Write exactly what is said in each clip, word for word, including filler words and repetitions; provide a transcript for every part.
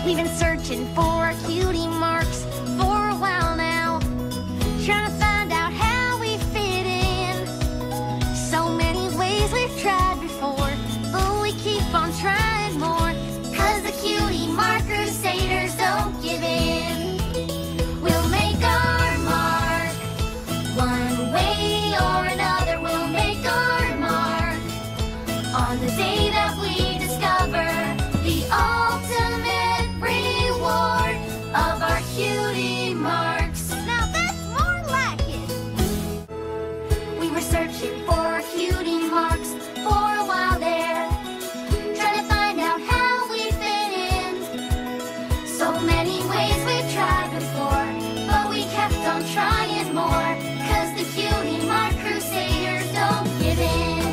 We've been searching for cutie marks for a while now, trying to find out how we fit in. So many ways we've tried before, but we keep on trying more, 'cause the cutie mark crusaders don't give in. We'll make our mark, one way or another. We'll make our mark on the day that we discover the ultimate reward of our cutie marks. Now that's more like it. We were searching for cutie marks for a while there, trying to find out how we fit in. So many ways we've tried before, but we kept on trying more, 'cause the cutie mark crusaders don't give in.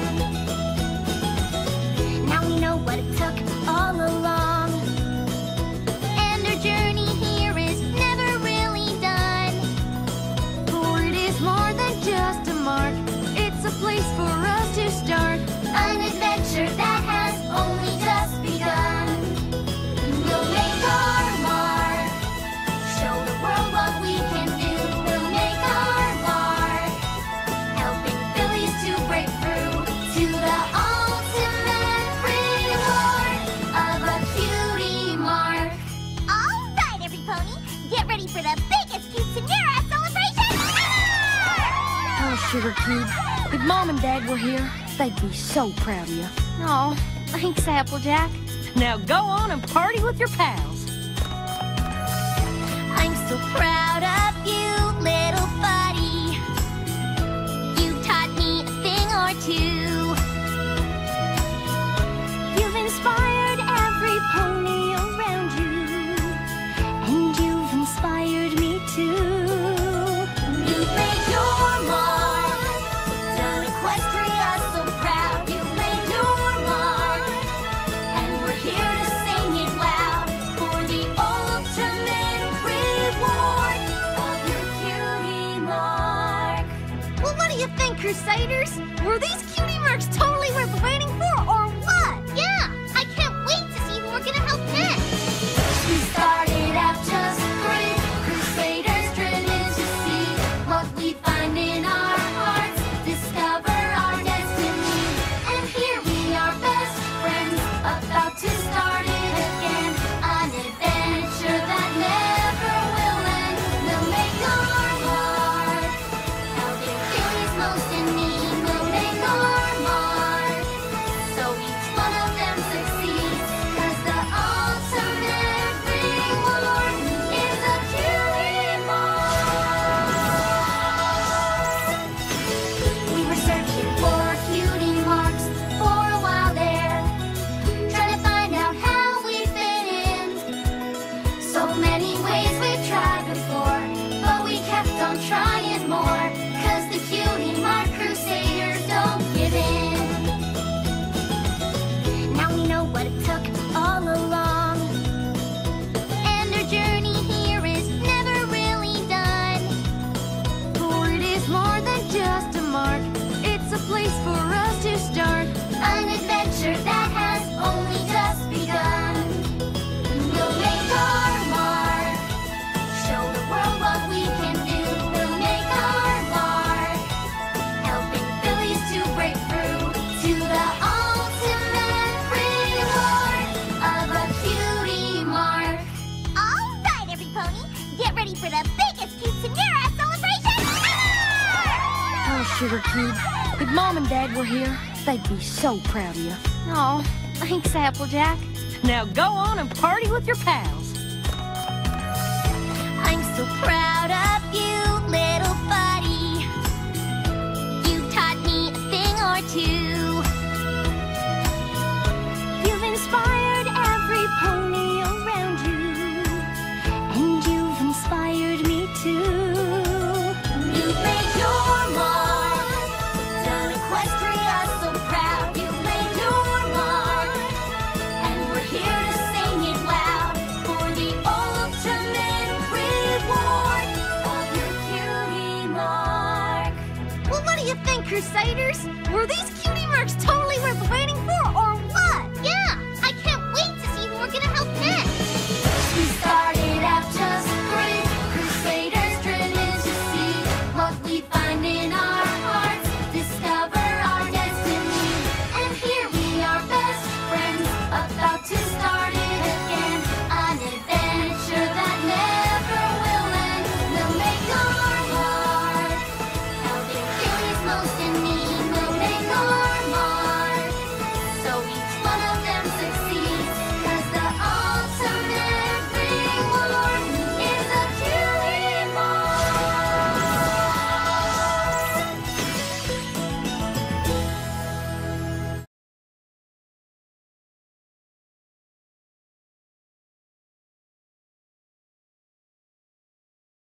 Now we know what it took all along, and our journey here is never really done. For it is more than just a mark, it's a place for us to start an adventure that has only just begun. We'll make our mark, show the world what we can do. We'll make our mark, helping Phillies to break through to the ultimate reward of a cutie mark. All right, every pony, get ready for the biggest quinceanera celebration ever! Oh, Sugar Cube, if Mom and Dad were here, they'd be so proud of you. Oh, thanks, Applejack. Now go on and party with your pals. I'm so proud of you, little buddy. You taught me a thing or two. You've inspired every pony around you, and you've inspired me too. You've made your mark, done Equestria so proud. You've made your mark, and we're here to sing it loud for the ultimate reward of your cutie mark. Well, what do you think, Crusaders? Were these cutie marks totally worth waiting for, or what? Yeah, I can't wait to see who we're gonna help next. We started out just three Crusaders driven to see what we find in our hearts, discover our destiny, and here we are, best friends, about to start it again, an adventure that never will end. We'll make our mark, helping Phillies most in need. We'll make our mark, so each one of them succeeds, 'cause the ultimate reward is a cutie mark. We were searching for cutie marks for a while there, trying to find out how we fit in. So many ways we've tried before, but we kept on trying more, 'cause the cutie mark crusaders don't give in. Now we know what it took all along, and our journey here is never really done. For it is more than just a mark, it's a place for us to start an adventure that has only just begun. We'll make our mark, show the world what we can do. We'll make our mark, helping Phillies to break through to the ultimate reward of a cutie mark. All right, every pony, get ready for the biggest quinceanera celebration ever! Oh, Sugar Cube, if Mom and Dad were here, they'd be so proud of you. Oh, thanks, Applejack. Now go on and party with your pals. I'm so proud of you, little buddy. You taught me a thing or two. You've inspired every pony around you, and you've inspired me too. You've made your mark, done Equestria so proud. You've made your mark, and we're here to sing it loud for the ultimate reward of your cutie mark. Well, what do you think, Crusaders? Were these cutie marks totally worth waiting for, or what? Yeah, I can't wait to see who we're gonna help next.